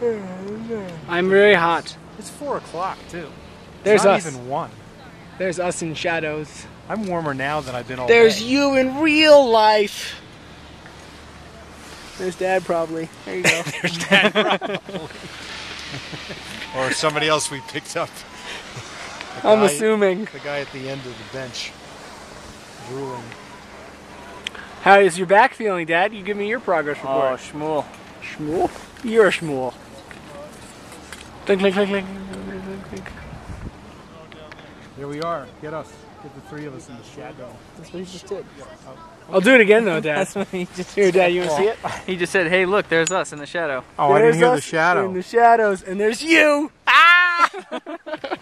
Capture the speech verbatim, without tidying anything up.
I'm very hot. It's four o'clock too. There's it's not us. even one. There's us in shadows. I'm warmer now than I've been all There's day. you in real life. There's Dad probably. There you go. There's Dad probably. Or somebody else we picked up. The I'm guy, assuming. The guy at the end of the bench. Drooling. How is your back feeling, Dad? You give me your progress report. Oh, schmool. Schmool? You're a schmool. Clink, clink, clink, clink, clink, clink, clink. Here we are. Get us. Get the three of us in the shadow. That's what he just did. I'll do it again though, Dad. That's what he just Here, Dad, you want to see it? He just said, hey, look, there's us in the shadow. Oh, There's I didn't hear us the shadow. in the shadows, and there's you! Ah!